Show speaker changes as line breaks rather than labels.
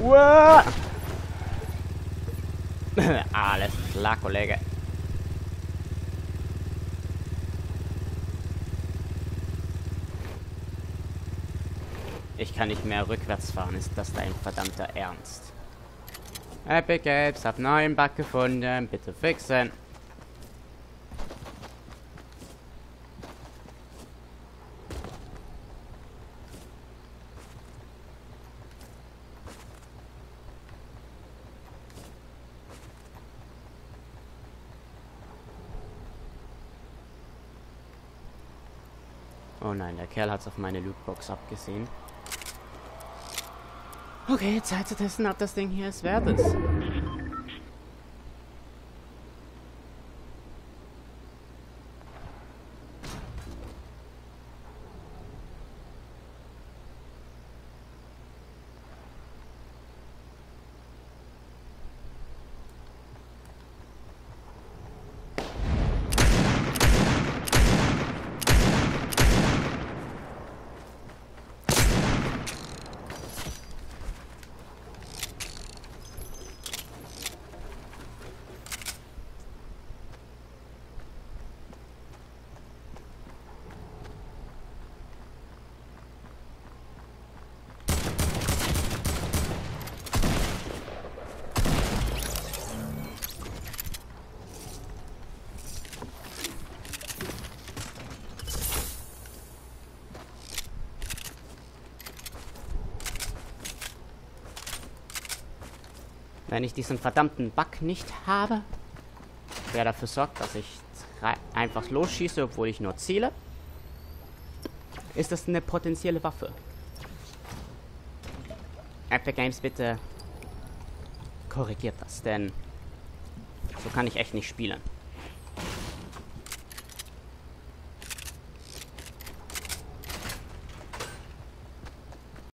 Uah. Alles klar, Kollege. Ich kann nicht mehr rückwärts fahren. Ist das dein verdammter Ernst? Epic Games, hab neuen Bug gefunden. Bitte fixen. Oh nein, der Kerl hat's auf meine Lootbox abgesehen. Okay, Zeit zu testen, ob das Ding hier es wert ist. Wenn ich diesen verdammten Bug nicht habe, der dafür sorgt, dass ich einfach losschieße, obwohl ich nur ziele, ist das eine potenzielle Waffe. Epic Games, bitte korrigiert das, denn so kann ich echt nicht spielen.